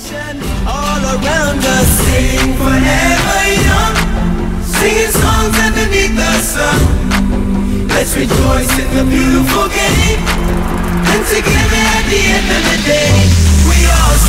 All around us, sing forever young, singing songs underneath the sun. Let's rejoice in the beautiful game, and together at the end of the day, we all